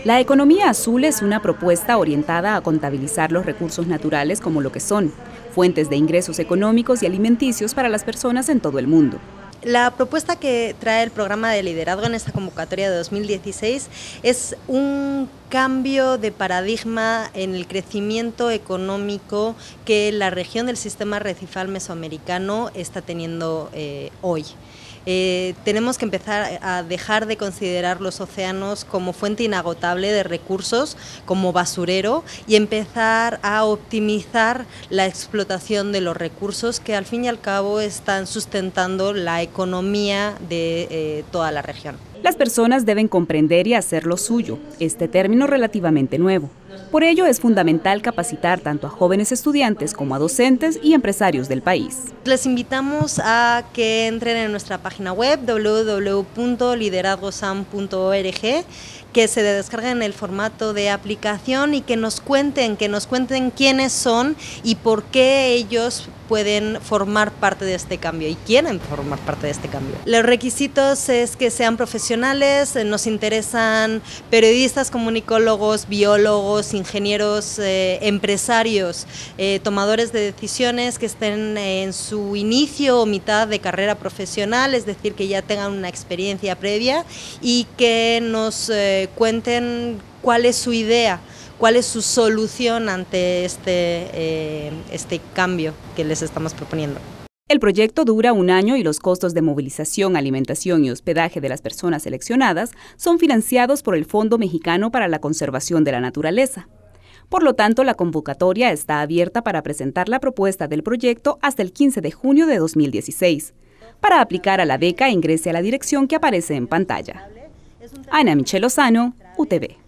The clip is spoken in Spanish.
La economía azul es una propuesta orientada a contabilizar los recursos naturales como lo que son, fuentes de ingresos económicos y alimenticios para las personas en todo el mundo. La propuesta que trae el programa de liderazgo en esta convocatoria de 2016 es un cambio de paradigma en el crecimiento económico que la región del sistema arrecifal mesoamericano está teniendo hoy. Tenemos que empezar a dejar de considerar los océanos como fuente inagotable de recursos, como basurero, y empezar a optimizar la explotación de los recursos que al fin y al cabo están sustentando la economía de toda la región. Las personas deben comprender y hacer lo suyo, este término relativamente nuevo. Por ello es fundamental capacitar tanto a jóvenes estudiantes como a docentes y empresarios del país. Les invitamos a que entren en nuestra página web www.liderazgosam.org, que se descarguen el formato de aplicación y que nos cuenten quiénes son y por qué ellos pueden formar parte de este cambio y quieren formar parte de este cambio. Los requisitos es que sean profesionales, nos interesan periodistas, comunicólogos, biólogos, ingenieros, empresarios, tomadores de decisiones que estén en su inicio o mitad de carrera profesional, es decir, que ya tengan una experiencia previa y que nos cuenten cuál es su idea, cuál es su solución ante este cambio que les estamos proponiendo. El proyecto dura 1 año y los costos de movilización, alimentación y hospedaje de las personas seleccionadas son financiados por el Fondo Mexicano para la Conservación de la Naturaleza. Por lo tanto, la convocatoria está abierta para presentar la propuesta del proyecto hasta el 15 de junio de 2016. Para aplicar a la beca, ingrese a la dirección que aparece en pantalla. Ana Michelle Lozano, UTV.